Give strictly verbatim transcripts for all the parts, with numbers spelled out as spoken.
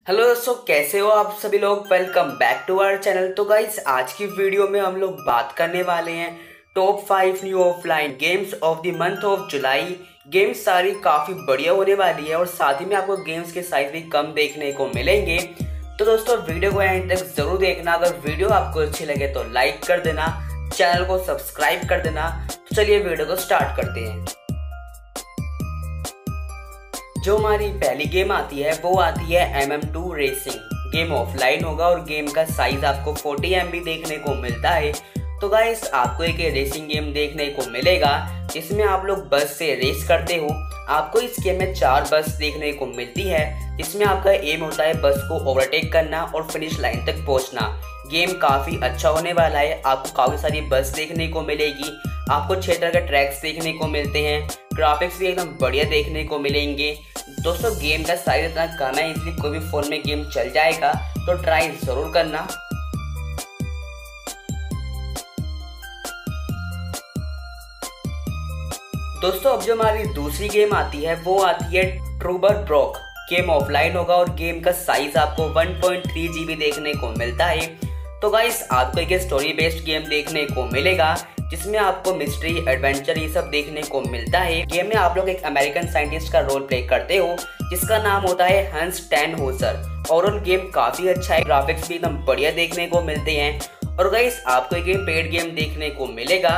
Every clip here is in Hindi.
हेलो दोस्तों, कैसे हो आप सभी लोग। Welcome back to our channel. तो गाइस, आज की वीडियो में हम लोग बात करने वाले हैं top five new offline games of the month of July. Games सारी काफ़ी बढ़िया होने वाली है और साथ ही में आपको गेम्स के साइज भी कम देखने को मिलेंगे। तो दोस्तों, वीडियो को एंड तक ज़रूर देखना। अगर वीडियो आपको अच्छी लगे तो लाइक कर देना, चैनल को सब्सक्राइब कर देना। तो चलिए वीडियो को स्टार्ट करते हैं। जो हमारी पहली गेम आती है वो आती है M M two racing. Game offline होगा और गेम का साइज आपको फोर्टी एम बी देखने को मिलता है। तो गाइस, आपको एक रेसिंग गेम देखने को मिलेगा जिसमें आप लोग बस से रेस करते हो। आपको इस गेम में चार बस देखने को मिलती है जिसमें आपका एम होता है बस को ओवरटेक करना और फिनिश लाइन तक पहुंचना। गेम काफ़ी अच्छा होने वाला है। आपको काफ़ी सारी बस देखने को मिलेगी। आपको छह तरह के ट्रैक्स देखने को मिलते हैं। ग्राफिक्स भी एकदम बढ़िया देखने को मिलेंगे। दोस्तों, गेम का साइज इतना कम है इसलिए कोई भी फोन में गेम चल जाएगा, तो ट्राई जरूर करना। दोस्तों, अब जो हमारी दूसरी गेम आती है वो आती है ट्रूबर ब्रॉक। गेम ऑफलाइन होगा और गेम का साइज आपको one point three G B देखने को मिलता है। तो गाइस, आपको एक स्टोरी बेस्ड गेम देखने को मिलेगा जिसमें आपको मिस्ट्री, एडवेंचर ये सब देखने को मिलता है। गेम में आप लोग एक अमेरिकन साइंटिस्ट का रोल प्ले करते हो जिसका नाम होता है हंस टेन होसर। ओवरऑल गेम काफी अच्छा है। ग्राफिक्स भी एकदम बढ़िया देखने को मिलते हैं। और गाइस, आपको एक पेड गेम देखने को मिलेगा।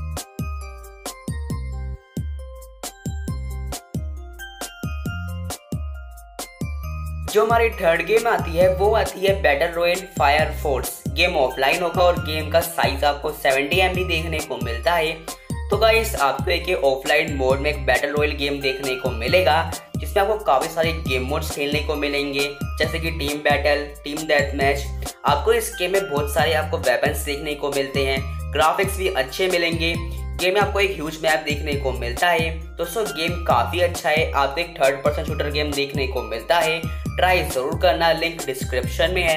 जो हमारी थर्ड गेम आती है वो आती है battle royale fire force. Game offline होगा और गेम का साइज आपको सेवेंटी एम बी देखने को मिलता है। तो गाइस, आपको एक ऑफलाइन मोड में एक बैटल रॉयल गेम देखने को मिलेगा जिसमें आपको काफ़ी सारे गेम मोड्स खेलने को मिलेंगे, जैसे कि team battle, team death match. आपको इस गेम में बहुत सारे आपको वेपन्स देखने को मिलते हैं। ग्राफिक्स भी अच्छे मिलेंगे। गेम में आपको एक ह्यूज मैप देखने को मिलता है। दोस्तों, गेम काफ़ी अच्छा है। आपको एक थर्ड पर्सन शूटर गेम देखने को मिलता है। ट्राई जरूर करना, लिंक डिस्क्रिप्शन में है।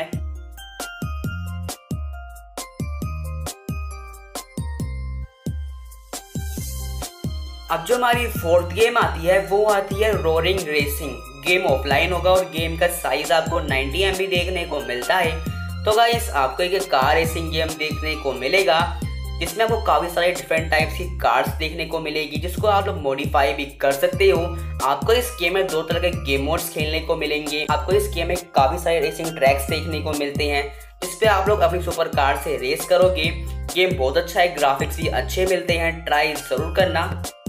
अब जो हमारी फोर्थ गेम आती है वो आती है रोरिंग रेसिंग। गेम ऑफलाइन होगा और गेम का साइज आपको नाइंटी एम बी देखने को मिलता है। तो गाइस, आपको एक कार रेसिंग गेम देखने को मिलेगा जिसमें आपको काफ़ी सारे डिफरेंट टाइप्स की कार्स देखने को मिलेगी जिसको आप लोग मॉडिफाई भी कर सकते हो। आपको इस गेम में दो तरह के गेम मोड्स खेलने को मिलेंगे। आपको इस गेम में काफ़ी सारे रेसिंग ट्रैक्स देखने को मिलते हैं जिस पे आप लोग अपनी सुपर कार से रेस करोगे। गेम बहुत अच्छा है। ग्राफिक्स भी अच्छे मिलते हैं। ट्राई जरूर करना।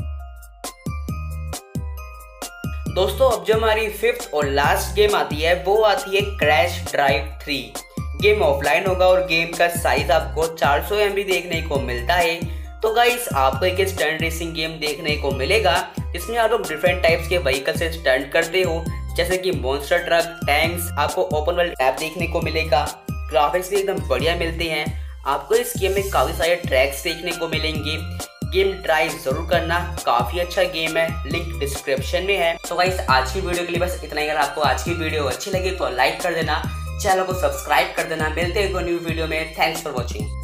दोस्तों, अब जो हमारी फिफ्थ और लास्ट गेम आती है वो आती है crash drive three. Game offline होगा और गेम का साइज आपको चार सौ एम बी देखने को मिलता है। तो गाइस, आपको एक स्टंट रेसिंग गेम देखने को मिलेगा जिसमें आप लोग डिफरेंट टाइप्स के व्हीकल से स्टंट करते हो, जैसे कि मॉन्स्टर ट्रक, टैंक्स। आपको ओपन वर्ल्ड ऐप देखने को मिलेगा। ग्राफिक्स भी एकदम बढ़िया मिलते हैं। आपको इस गेम में काफी सारे ट्रैक्स देखने को मिलेंगे। गेम ट्राई जरूर करना, काफी अच्छा गेम है। लिंक डिस्क्रिप्शन में है। तो गाइस, आज की वीडियो के लिए बस इतना ही। अगर आपको आज की वीडियो अच्छी लगी तो लाइक कर देना, चैनल को सब्सक्राइब कर देना। मिलते हैं एक न्यू वीडियो में। Thanks for watching.